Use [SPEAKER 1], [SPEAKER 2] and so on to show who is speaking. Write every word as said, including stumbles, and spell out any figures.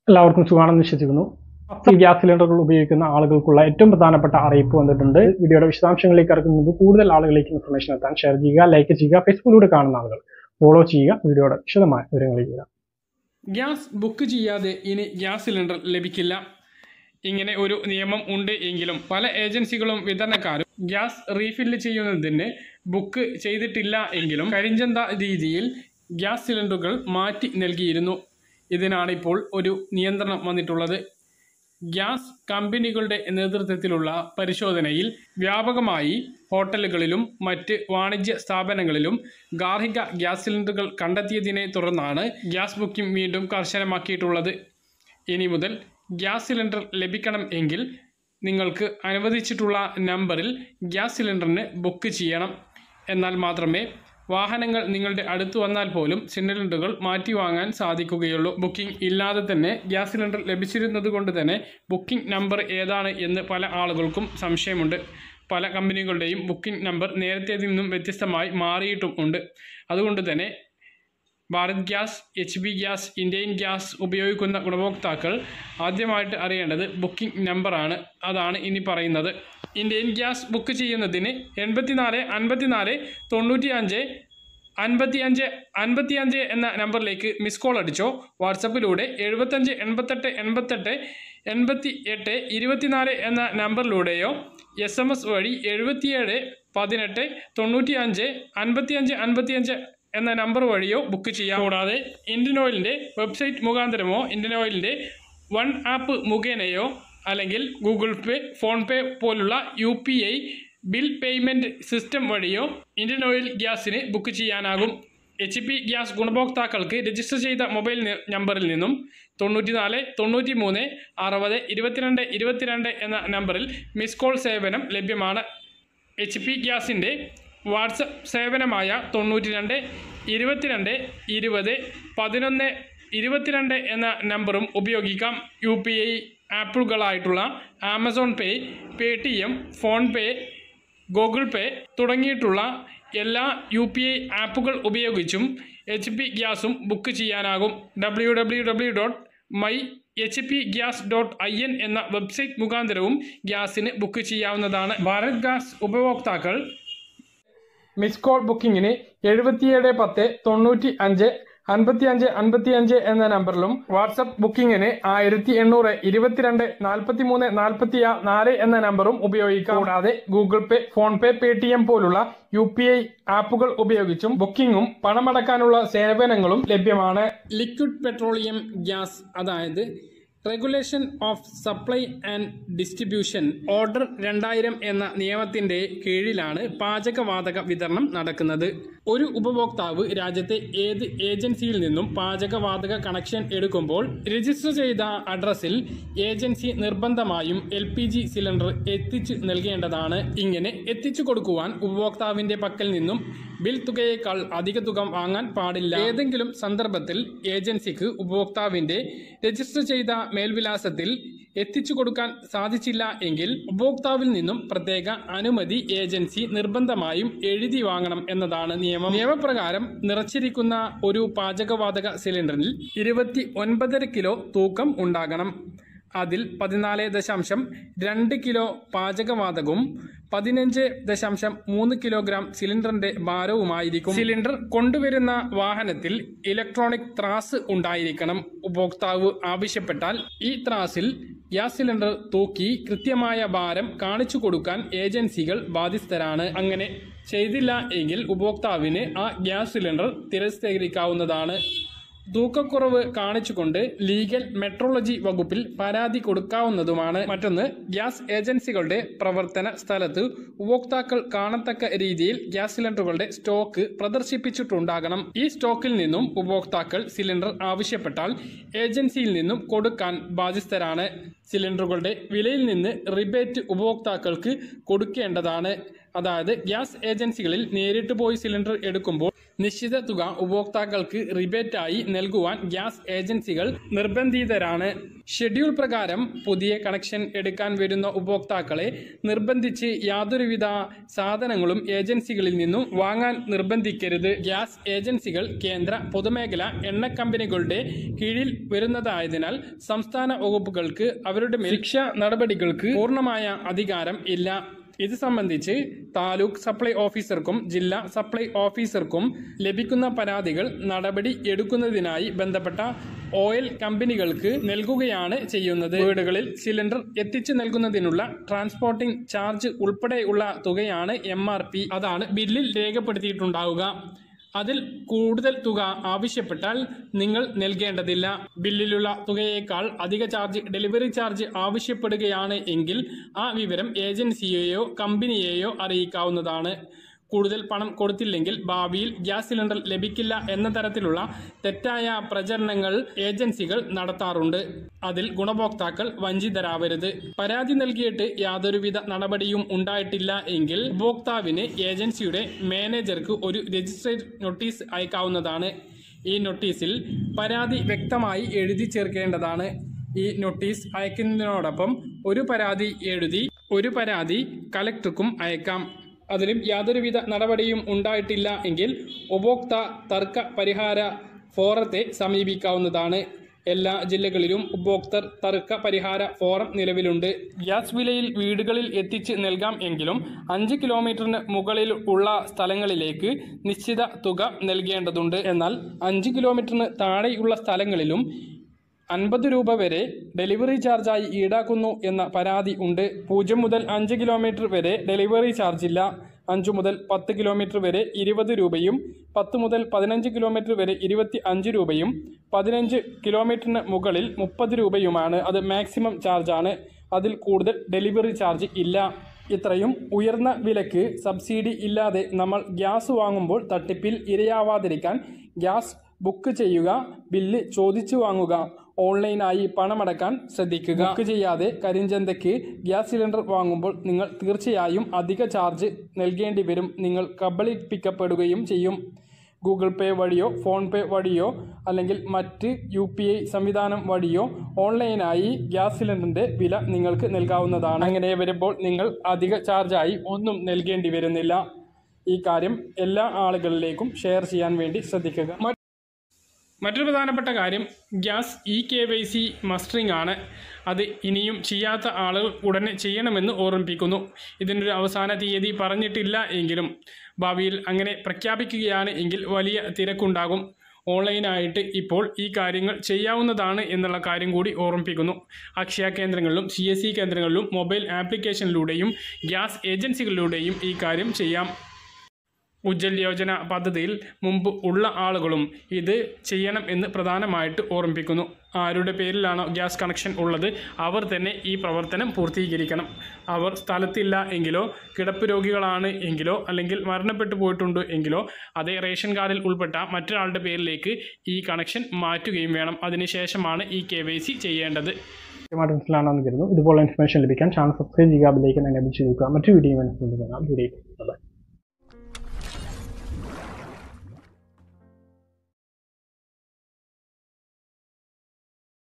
[SPEAKER 1] എല്ലാവർക്കും സുഖമാണെന്ന് വിശ്വസിക്കുന്നു. പത്ത് ഗ്യാസ് സിലിണ്ടറുകൾ ഉപയോഗിക്കുന്ന ആളുകൾക്കുള്ള ഏറ്റവും പ്രധാനപ്പെട്ട അറിയിപ്പ് വന്നിട്ടുണ്ട്. വീഡിയോയുടെ വിശദാംശങ്ങളിലേക്ക് കടക്കുന്നത് കൂടുതൽ ആളുകളിലേക്ക് ഇൻഫർമേഷൻ എത്താൻ ഷെയർ ചെയ്യുക, ലൈക്ക് ചെയ്യുക, ഫേസ്ബുക്കിലൂടെ കാണുന്ന ആളുകൾ ഫോളോ ചെയ്യുക. വീഡിയോയുടെ വിശദമായ വിവരങ്ങളിലേക്ക് വരാം.
[SPEAKER 2] ഗ്യാസ് ബുക്ക് ചെയ്യാതെ ഇനി ഗ്യാസ് സിലിണ്ടർ ലഭിക്കില്ല. ഇങ്ങനെ ഒരു നിയമം ഉണ്ട് എങ്കിലും പല ഏജൻസികളും വിതരണക്കാരും ഗ്യാസ് റീഫില്ല് ചെയ്യുന്നതിന് ബുക്ക് ചെയ്തിട്ടില്ല എങ്കിലും കരിഞ്ചന്ത രീതിയിൽ ഗ്യാസ് സിലിണ്ടറുകൾ മാറ്റി നൽകിയിരുന്നു. ഇതിനാണിപ്പോൾ ഒരു നിയന്ത്രണം വന്നിട്ടുള്ളത്. ഗ്യാസ് കമ്പനികളുടെ നേതൃത്വത്തിലുള്ള പരിശോധനയിൽ വ്യാപകമായി ഹോട്ടലുകളിലും മറ്റ് വാണിജ്യ സ്ഥാപനങ്ങളിലും ഗാർഹിക ഗ്യാസ് സിലിണ്ടറുകൾ കണ്ടെത്തിയതിനെ തുടർന്നാണ് ഗ്യാസ് ബുക്കിംഗ് വീണ്ടും കർശനമാക്കിയിട്ടുള്ളത്. ഇനി മുതൽ ഗ്യാസ് സിലിണ്ടർ ലഭിക്കണം എങ്കിൽ നിങ്ങൾക്ക് അനുവദിച്ചിട്ടുള്ള നമ്പറിൽ ഗ്യാസ് സിലിണ്ടറിന് ബുക്ക് ചെയ്യണം. എന്നാൽ മാത്രമേ വാഹനങ്ങൾ നിങ്ങളുടെ അടുത്ത് വന്നാൽ പോലും സിലിണ്ടറുകൾ മാറ്റി വാങ്ങാൻ സാധിക്കുകയുള്ളൂ. ബുക്കിംഗ് ഇല്ലാതെ തന്നെ ഗ്യാസ് സിലിണ്ടർ ലഭിച്ചിരുന്നത് കൊണ്ട് തന്നെ ബുക്കിംഗ് നമ്പർ ഏതാണ് എന്ന് പല ആളുകൾക്കും സംശയമുണ്ട്. പല കമ്പനികളുടെയും ബുക്കിംഗ് നമ്പർ നേരത്തേതിൽ നിന്നും വ്യത്യസ്തമായി മാറിയിട്ടും ഉണ്ട്. അതുകൊണ്ട് തന്നെ Bharat gas, H P gas, Indian gas ഉപയോഗിക്കുന്ന ഗുണഭോക്താക്കൾ ആദ്യമായിട്ട് അറിയേണ്ടത് ബുക്കിംഗ് നമ്പറാണ്. അതാണ് ഇനി പറയുന്നത്. ഇന്ത്യൻ ഗ്യാസ് ബുക്ക് ചെയ്യുന്നതിന് എൺപത്തിനാല് അൻപത്തിനാല് തൊണ്ണൂറ്റി അഞ്ച് അൻപത്തി അഞ്ച് അൻപത്തി അഞ്ച് എന്ന നമ്പറിലേക്ക് മിസ് കോൾ അടിച്ചോ. വാട്സപ്പിലൂടെ എഴുപത്തഞ്ച് എൺപത്തെട്ട് എൺപത്തെട്ട് എൺപത്തി എട്ട് ഇരുപത്തിനാല് എന്ന നമ്പറിലൂടെയോ എസ് എം എസ് വഴി എഴുപത്തിയേഴ് പതിനെട്ട് തൊണ്ണൂറ്റി അഞ്ച് അൻപത്തി അഞ്ച് അൻപത്തി അഞ്ച് എന്ന നമ്പർ വഴിയോ ബുക്ക് ചെയ്യാം. കൂടാതെ ഇന്ത്യൻ ഓയിലിൻ്റെ വെബ്സൈറ്റ് മുഖാന്തരമോ ഇന്ത്യൻ ഓയിലിൻ്റെ വൺ ആപ്പ് മുഖേനയോ അല്ലെങ്കിൽ ഗൂഗിൾ പേ, ഫോൺ പേ പോലുള്ള U P I bill payment system വഴിയോ ഇന്ത്യൻ ഓയിൽ ഗ്യാസിന് ബുക്ക് ചെയ്യാനാകും. എച്ച് പി ഗ്യാസ് ഗുണഭോക്താക്കൾക്ക് രജിസ്റ്റർ ചെയ്ത മൊബൈൽ നമ്പറിൽ നിന്നും തൊണ്ണൂറ്റി നാല് തൊണ്ണൂറ്റി മൂന്ന് അറുപത് ഇരുപത്തിരണ്ട് ഇരുപത്തിരണ്ട് എന്ന നമ്പറിൽ മിസ് കോൾ സേവനം ലഭ്യമാണ്. എച്ച് പി ഗ്യാസിൻ്റെ വാട്സപ്പ് സേവനമായ തൊണ്ണൂറ്റി രണ്ട് ഇരുപത്തിരണ്ട് ഇരുപത് പതിനൊന്ന് ഇരുപത്തിരണ്ട് എന്ന നമ്പറും ഉപയോഗിക്കാം. യു പി ഐ ആപ്പുകളായിട്ടുള്ള Amazon Pay, Paytm, PhonePe, Google Pay തുടങ്ങിയിട്ടുള്ള എല്ലാ യു പി ഐ ആപ്പുകൾ ഉപയോഗിച്ചും എച്ച് പി ഗ്യാസും ബുക്ക് ചെയ്യാനാകും. W W W dot my H P gas dot I N എന്ന വെബ്സൈറ്റ് മുഖാന്തരവും ഗ്യാസിന് ബുക്ക് ചെയ്യാവുന്നതാണ്. ഭാരത് ഗ്യാസ് ഉപഭോക്താക്കൾ മിസ് കോൾ ബുക്കിങ്ങിന് എഴുപത്തിയേഴ് പത്ത് തൊണ്ണൂറ്റി അഞ്ച് അൻപത്തി അഞ്ച് അൻപത്തി അഞ്ച് എന്ന നമ്പറിലും വാട്സപ്പ് ബുക്കിങ്ങിന് ആയിരത്തി എണ്ണൂറ് ഇരുപത്തിരണ്ട് നാൽപ്പത്തി മൂന്ന് നാൽപ്പത്തി നാല് എന്ന നമ്പറും ഉപയോഗിക്കാം. കൂടാതെ Google Pay, PhonePe, Paytm പോലുള്ള യു പി ഐ ആപ്പുകൾ ഉപയോഗിച്ചും ബുക്കിങ്ങും പണമടക്കാനുള്ള സേവനങ്ങളും ലഭ്യമാണ്. ലിക്വിഡ് പെട്രോളിയം ഗ്യാസ്, അതായത് regulation of supply and distribution order രണ്ടായിരം എന്ന നിയമത്തിന്റെ കീഴിലാണ് പാചകവാതക വിതരണം നടക്കുന്നത്. ഒരു ഉപഭോക്താവ് രാജ്യത്തെ ഏത് ഏജൻസിയിൽ നിന്നും പാചകവാതക കണക്ഷൻ എടുക്കുമ്പോൾ രജിസ്റ്റർ ചെയ്ത അഡ്രസ്സിൽ ഏജൻസി നിർബന്ധമായും എൽ പി ജി സിലിണ്ടർ എത്തിച്ചു നൽകേണ്ടതാണ്. ഇങ്ങനെ എത്തിച്ചു കൊടുക്കുവാൻ ഉപഭോക്താവിന്റെ പക്കൽ നിന്നും ബിൽ തുകയേക്കാൾ അധിക തുക വാങ്ങാൻ പാടില്ല. ഏതെങ്കിലും സന്ദർഭത്തിൽ ഏജൻസിക്ക് ഉപഭോക്താവിന്റെ രജിസ്റ്റർ ചെയ്ത മേൽവിലാസത്തിൽ എത്തിച്ചു കൊടുക്കാൻ സാധിച്ചില്ല എങ്കിൽ ഉപഭോക്താവിൽ നിന്നും പ്രത്യേക അനുമതി ഏജൻസി നിർബന്ധമായും എഴുതി വാങ്ങണം എന്നതാണ് നിയമം. നിയമപ്രകാരം നിറച്ചിരിക്കുന്ന ഒരു പാചകവാതക സിലിണ്ടറിൽ ഇരുപത്തി ഒൻപതര കിലോ തൂക്കം ഉണ്ടാകണം. അതിൽ പതിനാല് ദശാംശം രണ്ട് കിലോ പാചകവാതകവും പതിനഞ്ച് ദശാംശം മൂന്ന് കിലോഗ്രാം സിലിണ്ടറിന്റെ ഭാരവുമായിരിക്കും. സിലിണ്ടർ കൊണ്ടുവരുന്ന വാഹനത്തിൽ ഇലക്ട്രോണിക് ത്രാസ് ഉണ്ടായിരിക്കണം. ഉപഭോക്താവ് ആവശ്യപ്പെട്ടാൽ ഈ ത്രാസിൽ ഗ്യാസ് സിലിണ്ടർ തൂക്കി കൃത്യമായ ഭാരം കാണിച്ചു കൊടുക്കാൻ ഏജൻസികൾ ബാധ്യസ്ഥരാണ്. അങ്ങനെ ചെയ്തില്ല എങ്കിൽ ഉപഭോക്താവിന് ആ ഗ്യാസ് സിലിണ്ടർ തിരസ്കരിക്കാവുന്നതാണ്. തൂക്കക്കുറവ് കാണിച്ചുകൊണ്ട് ലീഗൽ മെട്രോളജി വകുപ്പിൽ പരാതി കൊടുക്കാവുന്നതുമാണ്. മറ്റൊന്ന്, ഗ്യാസ് ഏജൻസികളുടെ പ്രവർത്തന സ്ഥലത്ത് ഉപഭോക്താക്കൾ കാണത്തക്ക രീതിയിൽ ഗ്യാസ് സിലിണ്ടറുകളുടെ സ്റ്റോക്ക് പ്രദർശിപ്പിച്ചിട്ടുണ്ടാകണം. ഈ സ്റ്റോക്കിൽ നിന്നും ഉപഭോക്താക്കൾ സിലിണ്ടർ ആവശ്യപ്പെട്ടാൽ ഏജൻസിയിൽ നിന്നും കൊടുക്കാൻ ബാധ്യസ്ഥരാണ്. സിലിണ്ടറുകളുടെ വിലയിൽ നിന്ന് റിബേറ്റ് ഉപഭോക്താക്കൾക്ക് കൊടുക്കേണ്ടതാണ്. അതായത് ഗ്യാസ് ഏജൻസികളിൽ നേരിട്ട് പോയി സിലിണ്ടർ എടുക്കുമ്പോൾ നിശ്ചിത തുക ഉപഭോക്താക്കൾക്ക് റിബേറ്റായി നൽകുവാൻ ഗ്യാസ് ഏജൻസികൾ നിർബന്ധിതരാണ്. ഷെഡ്യൂൾ പ്രകാരം പുതിയ കണക്ഷൻ എടുക്കാൻ വരുന്ന ഉപഭോക്താക്കളെ നിർബന്ധിച്ച് യാതൊരുവിധ സാധനങ്ങളും ഏജൻസികളിൽ നിന്നും വാങ്ങാൻ നിർബന്ധിക്കരുത്. ഗ്യാസ് ഏജൻസികൾ കേന്ദ്ര പൊതുമേഖലാ എണ്ണ കമ്പനികളുടെ കീഴിൽ വരുന്നതായതിനാൽ സംസ്ഥാന വകുപ്പുകൾക്ക് അവരുടെ ശിക്ഷാ നടപടികൾക്ക് പൂർണ്ണമായ അധികാരം ഇല്ല. ഇത് സംബന്ധിച്ച് താലൂക്ക് സപ്ലൈ ഓഫീസർക്കും ജില്ലാ സപ്ലൈ ഓഫീസർക്കും ലഭിക്കുന്ന പരാതികൾ നടപടി എടുക്കുന്നതിനായി ബന്ധപ്പെട്ട ഓയിൽ കമ്പനികൾക്ക് നൽകുകയാണ് ചെയ്യുന്നത്. വീടുകളിൽ സിലിണ്ടർ എത്തിച്ചു നൽകുന്നതിനുള്ള ട്രാൻസ്പോർട്ടിംഗ് ചാർജ് ഉൾപ്പെടെയുള്ള തുകയാണ് എം ആർ പി. അതാണ് ബില്ലിൽ രേഖപ്പെടുത്തിയിട്ടുണ്ടാവുക. അതിൽ കൂടുതൽ തുക ആവശ്യപ്പെട്ടാൽ നിങ്ങൾ നൽകേണ്ടതില്ല. ബില്ലിലുള്ള തുകയേക്കാൾ അധിക ചാർജ് ഡെലിവറി ചാർജ് ആവശ്യപ്പെടുകയാണ് എങ്കിൽ ആ വിവരം ഏജൻസിയെയോ കമ്പനിയെയോ അറിയിക്കാവുന്നതാണ്. കൂടുതൽ പണം കൊടുത്തില്ലെങ്കിൽ ഭാവിയിൽ ഗ്യാസ് സിലിണ്ടർ ലഭിക്കില്ല എന്ന തരത്തിലുള്ള തെറ്റായ പ്രചരണങ്ങൾ ഏജൻസികൾ നടത്താറുണ്ട്. അതിൽ ഗുണഭോക്താക്കൾ വഞ്ചിതരാവരുത്. പരാതി നൽകിയിട്ട് യാതൊരുവിധ നടപടിയും ഉണ്ടായിട്ടില്ല എങ്കിൽ ഉപഭോക്താവിന് ഏജൻസിയുടെ മാനേജർക്ക് ഒരു രജിസ്ട്രേഡ് നോട്ടീസ് അയക്കാവുന്നതാണ്. ഈ നോട്ടീസിൽ പരാതി വ്യക്തമായി എഴുതി ചേർക്കേണ്ടതാണ്. ഈ നോട്ടീസ് അയക്കുന്നതിനോടൊപ്പം ഒരു പരാതി എഴുതി ഒരു പരാതി കലക്ടർക്കും അയക്കാം. അതിലും യാതൊരുവിധ നടപടിയും ഉണ്ടായിട്ടില്ല എങ്കിൽ ഉപഭോക്തൃ തർക്ക പരിഹാര ഫോറത്തെ സമീപിക്കാവുന്നതാണ്. എല്ലാ ജില്ലകളിലും ഉപഭോക്തൃ തർക്ക പരിഹാര ഫോറം നിലവിലുണ്ട്. ഗ്യാസ് വിലയിൽ വീടുകളിൽ എത്തിച്ച് നൽകാം എങ്കിലും അഞ്ച് കിലോമീറ്ററിന് മുകളിൽ ഉള്ള സ്ഥലങ്ങളിലേക്ക് നിശ്ചിത തുക നൽകേണ്ടതുണ്ട്. എന്നാൽ അഞ്ച് കിലോമീറ്ററിന് താഴെയുള്ള സ്ഥലങ്ങളിലും അൻപത് രൂപ വരെ ഡെലിവറി ചാർജായി ഈടാക്കുന്നു എന്ന പരാതി ഉണ്ട്. പൂജ്യം മുതൽ അഞ്ച് കിലോമീറ്റർ വരെ ഡെലിവറി ചാർജില്ല. അഞ്ചു മുതൽ പത്ത് കിലോമീറ്റർ വരെ ഇരുപത് രൂപയും പത്ത് മുതൽ പതിനഞ്ച് കിലോമീറ്റർ വരെ ഇരുപത്തി അഞ്ച് രൂപയും പതിനഞ്ച് കിലോമീറ്ററിന് മുകളിൽ മുപ്പത് രൂപയുമാണ്. അത് മാക്സിമം ചാർജാണ്. അതിൽ കൂടുതൽ ഡെലിവറി ചാർജ് ഇല്ല. ഇത്രയും ഉയർന്ന വിലക്ക് സബ്സിഡി ഇല്ലാതെ നമ്മൾ ഗ്യാസ് വാങ്ങുമ്പോൾ തട്ടിപ്പിൽ ഇരയാവാതിരിക്കാൻ ഗ്യാസ് ബുക്ക് ചെയ്യുക, ബില്ല് ചോദിച്ചു വാങ്ങുക, ഓൺലൈനായി പണമടക്കാൻ ശ്രദ്ധിക്കുക. ബുക്ക് ചെയ്യാതെ കരിഞ്ചന്തയ്ക്ക് ഗ്യാസ് സിലിണ്ടർ വാങ്ങുമ്പോൾ നിങ്ങൾ തീർച്ചയായും അധിക ചാർജ് നൽകേണ്ടി വരും. നിങ്ങൾ കബളിപ്പിക്കപ്പെടുകയും ചെയ്യും. ഗൂഗിൾ പേ വഴിയോ ഫോൺ പേ വഴിയോ അല്ലെങ്കിൽ മറ്റ് യു പി ഐ സംവിധാനം വഴിയോ ഓൺലൈനായി ഗ്യാസ് സിലിണ്ടറിൻ്റെ വില നിങ്ങൾക്ക് നൽകാവുന്നതാണ്. അങ്ങനെ വരുമ്പോൾ നിങ്ങൾ അധിക ചാർജായി ഒന്നും നൽകേണ്ടി വരുന്നില്ല. ഈ കാര്യം എല്ലാ ആളുകളിലേക്കും ഷെയർ ചെയ്യാൻ വേണ്ടി ശ്രദ്ധിക്കുക. മറ്റൊരു പ്രധാനപ്പെട്ട കാര്യം gas E K Y C mustering ആണ്. അത് ഇനിയും ചെയ്യാത്ത ആളുകൾ ഉടനെ ചെയ്യണമെന്ന് ഓർമ്മിപ്പിക്കുന്നു. ഇതിനൊരു അവസാന തീയതി പറഞ്ഞിട്ടില്ല എങ്കിലും ഭാവിയിൽ അങ്ങനെ പ്രഖ്യാപിക്കുകയാണ് എങ്കിൽ വലിയ തിരക്കുണ്ടാകും. ഓൺലൈനായിട്ട് ഇപ്പോൾ ഈ കാര്യങ്ങൾ ചെയ്യാവുന്നതാണ് എന്നുള്ള കാര്യം കൂടി ഓർമ്മിപ്പിക്കുന്നു. അക്ഷയ കേന്ദ്രങ്ങളിലും സി എസ് സി കേന്ദ്രങ്ങളിലും മൊബൈൽ ആപ്ലിക്കേഷനിലൂടെയും ഗ്യാസ് ഏജൻസികളിലൂടെയും ഈ കാര്യം ചെയ്യാം. ഉജ്ജൽ യോജന പദ്ധതിയിൽ മുമ്പ് ഉള്ള ആളുകളും ഇത് ചെയ്യണം എന്ന് പ്രധാനമായിട്ട് ഓർമ്മിപ്പിക്കുന്നു. ആരുടെ പേരിലാണോ ഗ്യാസ് കണക്ഷൻ ഉള്ളത് അവർ തന്നെ ഈ പ്രവർത്തനം പൂർത്തീകരിക്കണം. അവർ സ്ഥലത്തില്ല എങ്കിലോ കിടപ്പ് രോഗികളാണ് എങ്കിലോ അല്ലെങ്കിൽ മരണപ്പെട്ടു പോയിട്ടുണ്ട് എങ്കിലോ അതേ റേഷൻ കാർഡിൽ ഉൾപ്പെട്ട മറ്റൊരാളുടെ പേരിലേക്ക് ഈ കണക്ഷൻ മാറ്റുകയും വേണം. അതിനുശേഷമാണ് ഈ കെ വൈ സി ചെയ്യേണ്ടത്.
[SPEAKER 1] മനസ്സിലാണെന്ന് കരുതുന്നു. ഇതുപോലെ ഇൻഫർമേഷൻ ലഭിക്കാൻ ചാനൽ സബ്സ്ക്രൈബ് ചെയ്യുക, ബെൽ ഐക്കൺ എനേബിൾ ചെയ്യുക. മറ്റു വീഡിയോ മനസ്സിലാക്കുക.